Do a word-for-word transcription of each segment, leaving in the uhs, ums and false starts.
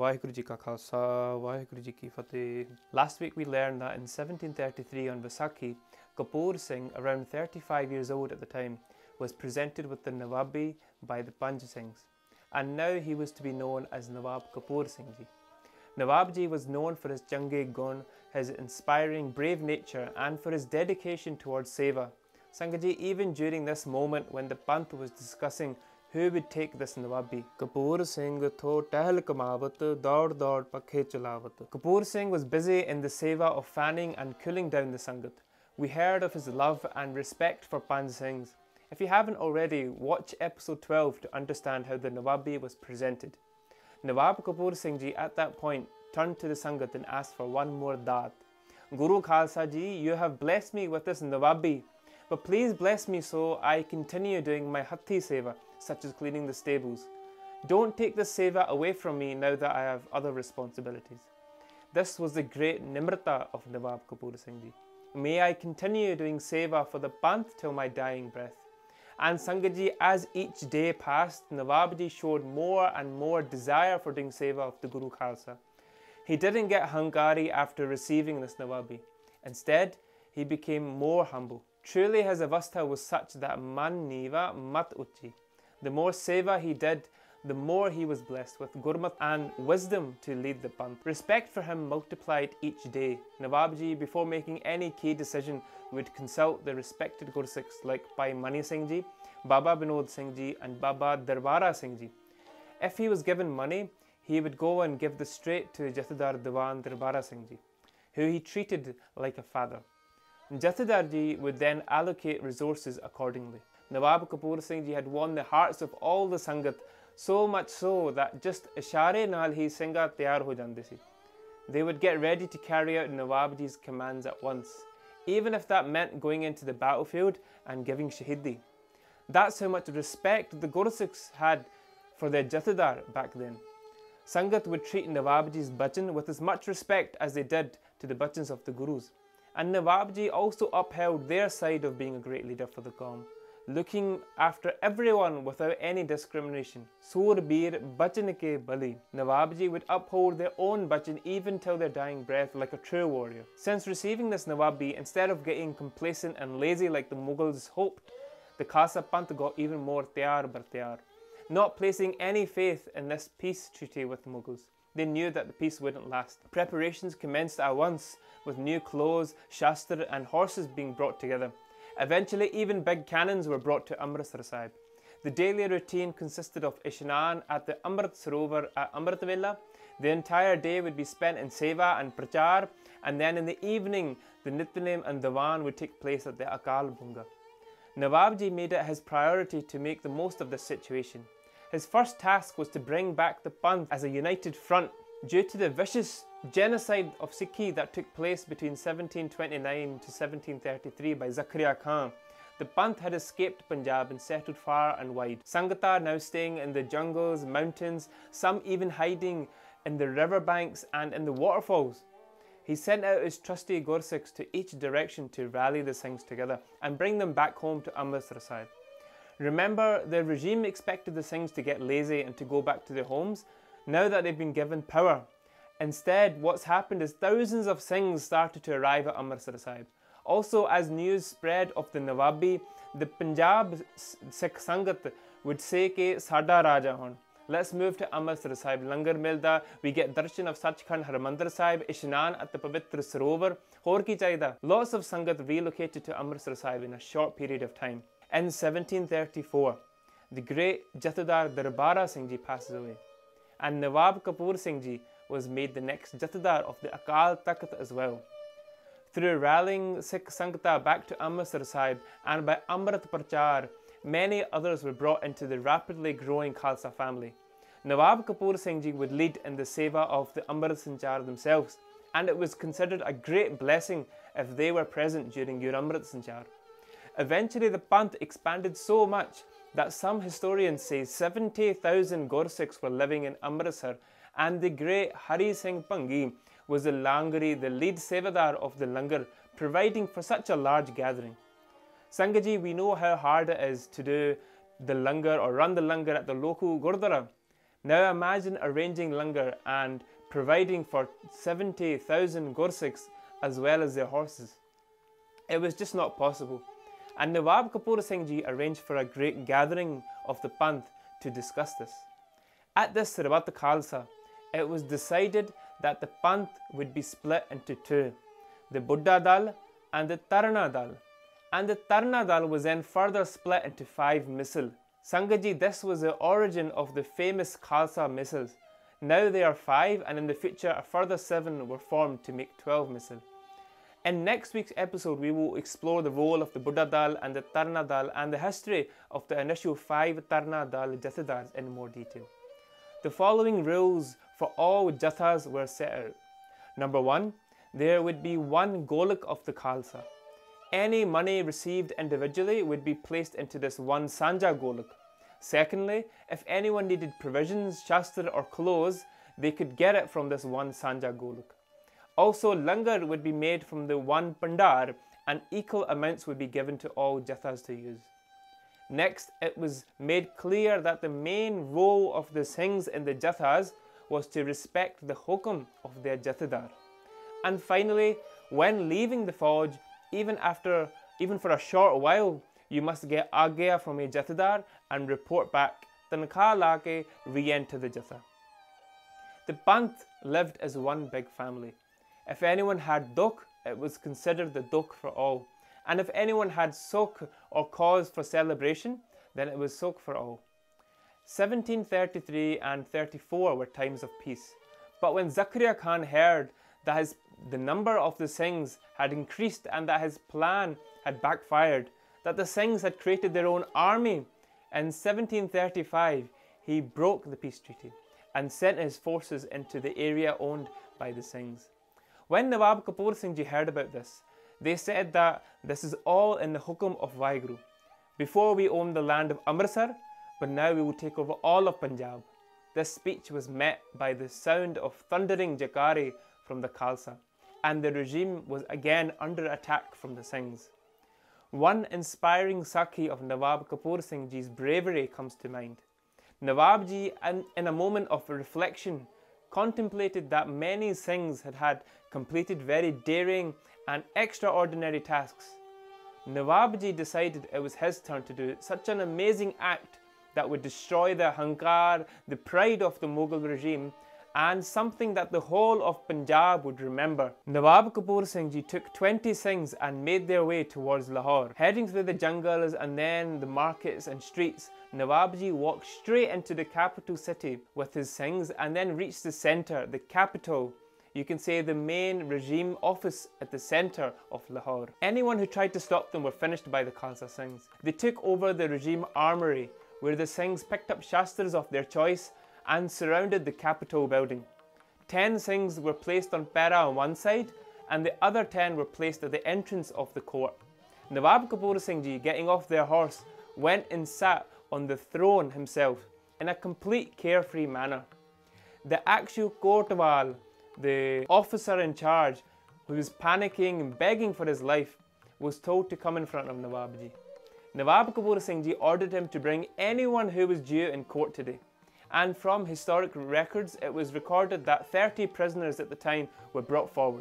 Vaheguru Ji Ka Khalsa, Vaheguru Ji Ki Fateh. Last week we learned that in seventeen thirty-three on Vaisakhi, Kapoor Singh, around thirty-five years old at the time, was presented with the Nawabi by the Panj Singhs, and now he was to be known as Nawab Kapoor Singh Ji. Nawab Ji was known for his Change Gun, his inspiring brave nature, and for his dedication towards Seva. Sangat Ji, even during this moment when the Panth was discussing who would take this Nawabi, Kapoor Singh tho tahal kamawat, daud daud pakhe chalawat. Kapoor Singh was busy in the seva of fanning and cooling down the Sangat. We heard of his love and respect for Panj Singhs. If you haven't already, watch episode twelve to understand how the Nawabi was presented. Nawab Kapoor Singh Ji at that point turned to the Sangat and asked for one more daat. Guru Khalsa Ji, you have blessed me with this Nawabi, but please bless me so I continue doing my Hathi Seva, such as cleaning the stables. Don't take this Seva away from me now that I have other responsibilities. This was the great Nimrata of Nawab Kapoor Singh Ji. May I continue doing Seva for the Panth till my dying breath. And Sangat Ji, as each day passed, Nawab Ji showed more and more desire for doing Seva of the Guru Khalsa. He didn't get hankari after receiving this Nawabi. Instead, he became more humble. Truly his avastha was such that man niva mat uchi. The more seva he did, the more he was blessed with gurmat and wisdom to lead the Panth. Respect for him multiplied each day. Nawab Ji, before making any key decision, would consult the respected Gursikhs like Bhai Mani Singh Ji, Baba Binod Singh Ji and Baba Darbara Singh Ji. If he was given money, he would go and give this straight to Jathedar Diwan Darbara Singh Ji, who he treated like a father. Jathedar Ji would then allocate resources accordingly. Nawab Kapoor Singh Ji had won the hearts of all the Sangat, so much so that just ishare naal hi Singha tayar ho jande si. They would get ready to carry out Nawab Ji's commands at once, even if that meant going into the battlefield and giving shahidi. That's how much respect the Gursikhs had for their Jathedar back then. Sangat would treat Nawab Ji's bachan with as much respect as they did to the bachans of the Gurus. And Nawab Ji also upheld their side of being a great leader for the Qaum, looking after everyone without any discrimination. Surbir bachan ke bali. Nawab Ji would uphold their own bachan even till their dying breath like a true warrior. Since receiving this Nawabi, instead of getting complacent and lazy like the Mughals hoped, the Khalsa Panth got even more tayar bar tayar, not placing any faith in this peace treaty with the Mughals. They knew that the peace wouldn't last. Preparations commenced at once, with new clothes, shastra and horses being brought together. Eventually, even big cannons were brought to Amritsar Sahib. The daily routine consisted of Ishnan at the Amrit Sarovar at Amrit Vela. The entire day would be spent in Seva and Prachar, and then in the evening, the Nityanem and Diwan would take place at the Akal Bunga. Nawab Ji made it his priority to make the most of this situation. His first task was to bring back the Panth as a united front. Due to the vicious genocide of Sikhi that took place between seventeen twenty-nine to seventeen thirty-three by Zakaria Khan, the Panth had escaped Punjab and settled far and wide. Sangata now staying in the jungles, mountains, some even hiding in the riverbanks and in the waterfalls. He sent out his trusty Gursikhs to each direction to rally the Singhs together and bring them back home to Amritsar Sahib. Remember, the regime expected the Singhs to get lazy and to go back to their homes now that they've been given power. Instead, what's happened is thousands of Singhs started to arrive at Amritsar Sahib. Also, as news spread of the Nawabi, the Punjab Sikh Sangat would say ke Sada Raja hon. Let's move to Amritsar Sahib. Langar milda, we get darshan of Sachkhand Harmandir Sahib, Ishnan at the Pavitra Sarovar. Hor ki chaida. Lots of Sangat relocated to Amritsar Sahib in a short period of time. In seventeen thirty-four, the great Jathedar Darbara Singh Ji passes away, and Nawab Kapoor Singh Ji was made the next Jathedar of the Akal Takht as well. Through rallying Sikh Sangta back to Amritsar Sahib and by Amrit Prachar, many others were brought into the rapidly growing Khalsa family. Nawab Kapoor Singh Ji would lead in the seva of the Amrit Sanchar themselves, and it was considered a great blessing if they were present during your Amrit Sanchar. Eventually, the Panth expanded so much that some historians say seventy thousand Gursikhs were living in Amritsar, and the great Hari Singh Pangi was the Langari, the lead sevadar of the Langar, providing for such a large gathering. Sangat Ji, we know how hard it is to do the Langar or run the Langar at the local Gurdwara, Now imagine arranging langar and providing for seventy thousand Gursikhs as well as their horses. It was just not possible. And Nawab Kapoor Singh Ji arranged for a great gathering of the Panth to discuss this. At this Rabat Khalsa, it was decided that the Panth would be split into two, the Buddha Dal and the Tarna Dal. And the Tarna Dal was then further split into five misl. Sangat Ji, this was the origin of the famous Khalsa misls. Now they are five, and in the future a further seven were formed to make twelve misl. In next week's episode, we will explore the role of the Buddha Dal and the Tarna Dal and the history of the initial five Tarna Dal Jathedars in more detail. The following rules for all Jathas were set out. Number one, there would be one Golak of the Khalsa. Any money received individually would be placed into this one Sanja Golak. Secondly, if anyone needed provisions, shastra or clothes, they could get it from this one Sanja Golak. Also, langar would be made from the one Pandar and equal amounts would be given to all Jathas to use. Next, it was made clear that the main role of the Singhs in the Jathas was to respect the hukum of their Jathedar. And finally, when leaving the Fauj, even after, even for a short while, you must get agya from a Jathedar and report back, tankha laake re-enter the Jatha. The Panth lived as one big family. If anyone had dukh, it was considered the dukh for all. And if anyone had sukh or cause for celebration, then it was sukh for all. seventeen thirty-three and thirty-four were times of peace. But when Zakaria Khan heard that his, the number of the Singhs had increased and that his plan had backfired, that the Singhs had created their own army, in seventeen thirty-five he broke the peace treaty and sent his forces into the area owned by the Singhs. When Nawab Kapoor Singh Ji heard about this, they said that this is all in the hukum of Waheguru. Before we owned the land of Amritsar, but now we will take over all of Punjab. This speech was met by the sound of thundering jakari from the Khalsa, and the regime was again under attack from the Singhs. One inspiring Sakhi of Nawab Kapoor Singh Ji's bravery comes to mind. Nawab Ji, in a moment of reflection, contemplated that many Singhs had had completed very daring and extraordinary tasks. Nawab Ji decided it was his turn to do such an amazing act that would destroy the hankar, the pride of the Mughal regime, and something that the whole of Punjab would remember. Nawab Kapoor Singh Ji took twenty Singhs and made their way towards Lahore. Heading through the jungles and then the markets and streets, Nawab Ji walked straight into the capital city with his Singhs and then reached the centre, the capital. You can say the main regime office at the centre of Lahore. Anyone who tried to stop them were finished by the Khalsa Singhs. They took over the regime armoury, where the Singhs picked up shastras of their choice and surrounded the Capitol building. Ten Singhs were placed on Pera on one side, and the other ten were placed at the entrance of the court. Nawab Kapoor Singh Ji, getting off their horse, went and sat on the throne himself in a complete carefree manner. The actual Kotwal, the officer in charge, who was panicking and begging for his life, was told to come in front of Nawab Ji. Nawab Kapoor Singh Ji ordered him to bring anyone who was due in court today. And from historic records, it was recorded that thirty prisoners at the time were brought forward.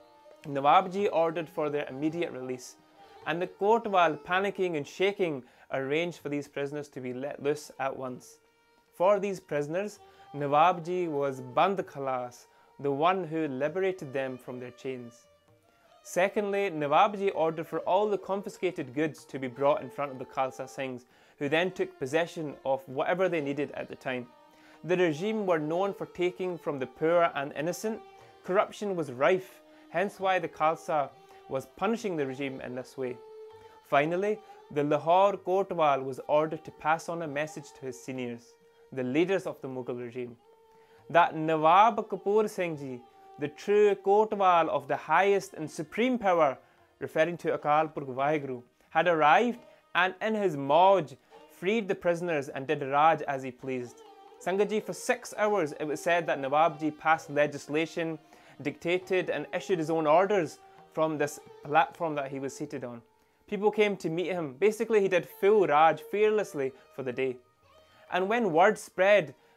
Nawab Ji ordered for their immediate release, and the Kotwal, panicking and shaking, arranged for these prisoners to be let loose at once. For these prisoners, Nawab Ji was Band Khalas, the one who liberated them from their chains. Secondly, Nawab Ji ordered for all the confiscated goods to be brought in front of the Khalsa Singhs, who then took possession of whatever they needed at the time. The regime were known for taking from the poor and innocent. Corruption was rife, hence why the Khalsa was punishing the regime in this way. Finally, the Lahore Kotwal was ordered to pass on a message to his seniors, the leaders of the Mughal regime, that Nawab Kapoor Singh Ji, the true Kotwal of the highest and supreme power, referring to Akal Purkh Waheguru, had arrived and in his Mauj freed the prisoners and did Raj as he pleased. Sangat Ji, for six hours it was said that Nawab Ji passed legislation, dictated and issued his own orders from this platform that he was seated on. People came to meet him. Basically, he did full Raj fearlessly for the day. And when word spread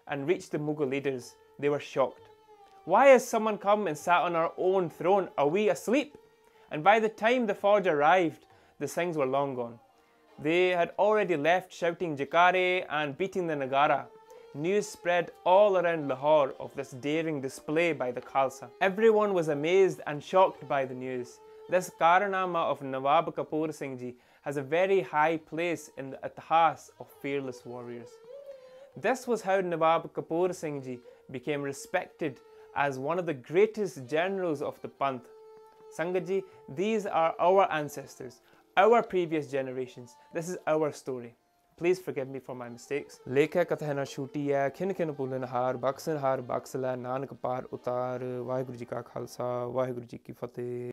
and reached the Mughal leaders, they were shocked. Why has someone come and sat on our own throne? Are we asleep? And by the time the Fauj arrived, the Singhs were long gone. They had already left shouting Jaikare and beating the Nagara. News spread all around Lahore of this daring display by the Khalsa. Everyone was amazed and shocked by the news. This Karanama of Nawab Kapoor Singh Ji has a very high place in the Itihas of fearless warriors. This was how Nawab Kapoor Singh Ji became respected as one of the greatest generals of the Panth. Sangat Ji, these are our ancestors, our previous generations. This is our story. Please forgive me for my mistakes. Lekha kathana shuti hai, khin khin pulan har, baksan har, baksala, nanak par utar, Vaheguru Ji ka Khalsa, Vaheguru Ji ki Fateh.